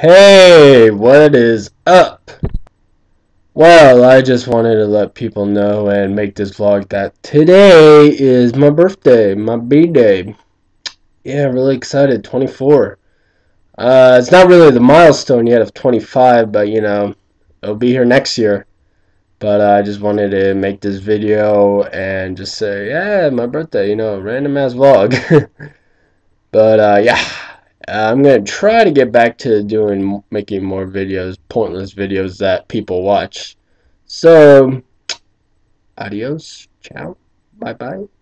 Hey, what is up? Well, I just wanted to let people know and make this vlog that today is my birthday, my B-day. Yeah, really excited, 24. It's not really the milestone yet of 25, but it'll be here next year. But I just wanted to make this video and just say, yeah, my birthday, random ass vlog. But yeah, I'm gonna try to get back to making more videos, pointless videos that people watch. So, adios, ciao, bye bye.